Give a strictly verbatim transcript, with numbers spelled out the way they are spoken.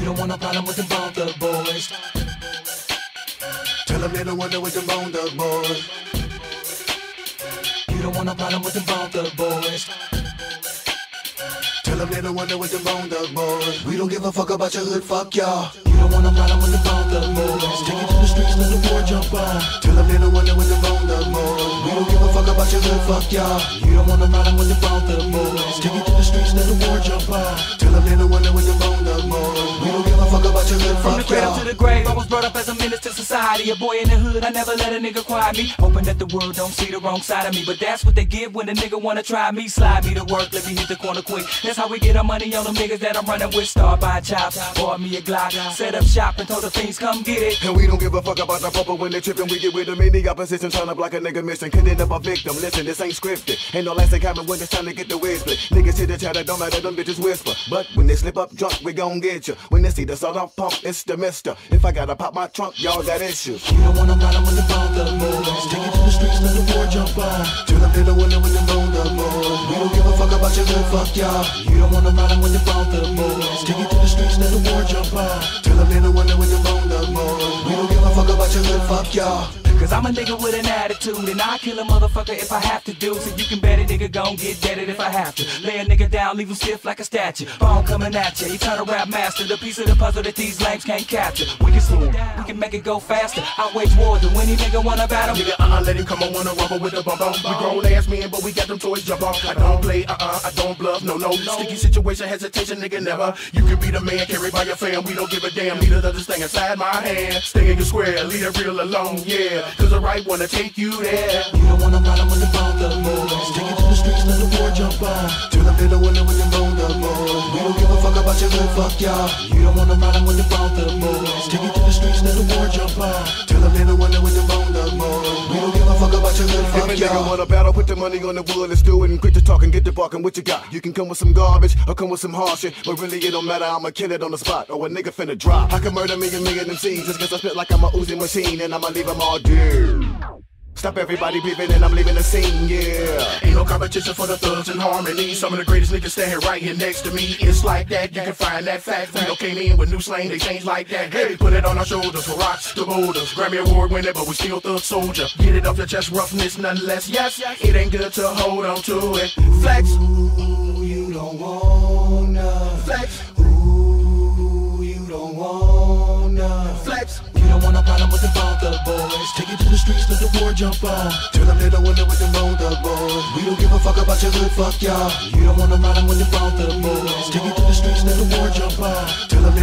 don't want no problem with them Bone Thug boys. Tell them they don't want to with them Bone Thug boys. You don't want no problem with them Bone Thug boys. Tell them they don't want to with them Bone Thug boys. We don't give a fuck about your hood, fuck y'all. You don't want no problem with them Bone Thug boys. Take it to the streets, let the war jump on. Tell them they don't want to with them Bone Thug boys. We don't give a fuck about your hood, fuck y'all. You don't want no problem with them Bone Thug boys. Take it to the streets, let the war jump on. Tell them they don't want to with them Bone Thug boys. We don't give a fuck about your hood, From the fuck cradle y'all. to the grave, I was brought up as a menace to society. A boy in the hood, I never let a nigga quiet me. Hoping that the world don't see the wrong side of me. But that's what they give when a nigga wanna try me. Slide me to work, let me hit the corner quick. That's how we get our money on them niggas that I'm running with. Star by chops, bought me a Glock. Set up shop and told the fiends come get it. And we don't give a fuck about the papa when they trippin'. We get with them in the opposition, turn up like a nigga missing. Condemn up a victim, listen, this ain't scripted. Ain't no last thing coming when it's time to get the wig split. Niggas hit the chatter, don't matter, them bitches whisper. But when they slip up drunk, we gon' get you. When they see the salt off pump, it's the mister. If I gotta pop my trunk, y'all got issues. You don't want no problem with the Bone Thug boys. Take it to the streets, let the war jump on. Tell them they don't want to with them Bone Thug boys. We don't give a fuck about your hood, fuck y'all. You don't want no problem with the Bone Thug boys. Take it to the streets, let the war jump on. Tell them they don't want to with them Bone Thug boys. We don't give a fuck about your hood, fuck y'all. Cause I'm a nigga with an attitude, and I kill a motherfucker if I have to do. So you can bet a nigga gon' get deaded if I have to. Lay a nigga down, leave him stiff like a statue. Bone coming at ya, you turn a rap master. The piece of the puzzle that these lames can't capture. We can slow down, we can make it go faster. I wage war to any nigga wanna battle. Nigga, uh-uh, let him come on, wanna rumble with the bump on. We grown ass men, but we got them toys jump on. I don't play, uh-uh, I don't bluff, no, no. Sticky situation, hesitation, nigga, never. You can be the man, carried by your fam. We don't give a damn, neither does this thing inside my hand. Stay in your square, leave it real alone, yeah. Cause the right one take you there. You don't want no problem with the Bone Thug boys. Take it to the streets, let the war jump on. Tell them they don't want to with them Bone Thug boys. We don't give a fuck about your hood, fuck y'all. You don't want no problem with the Bone Thug boys. Take it to the streets, let the war jump on. Tell them they don't want to with them Bone Thug boys. We don't give a fuck about your hood, fuck y'all. If a nigga wanna battle, put the money on the wood, let's do it and quit the talk and get the barking. What you got? You can come with some garbage or come with some hard shit, but really it don't matter. I'ma kill it on the spot or a nigga finna drop. I can murder me and million M Cs just cause I spit like I'm a Uzi machine and I'ma leave them all dead. Stop everybody beeping and I'm leaving the scene, yeah. Ain't no competition for the thugs in harmony. Some of the greatest niggas stand here right here next to me. It's like that, you can find that fact. We all came in with new slang, they changed like that. Hey, put it on our shoulders for rocks to boulders. Grammy award winner, but we still thug soldier. Get it off your chest, roughness nonetheless. Yes, it ain't good to hold on to it. Flex. Ooh, you don't wanna Flex. Ooh, you don't wanna Flex. You don't want no problem with the Bone Thug boys. Take it to the streets, let the war jump on. Tell them they don't want to with them Bone Thug boys. We don't give a fuck about your hood, fuck y'all. You don't want no problem with the Bone Thug boys. Take it to the streets, let the war jump on. Tell them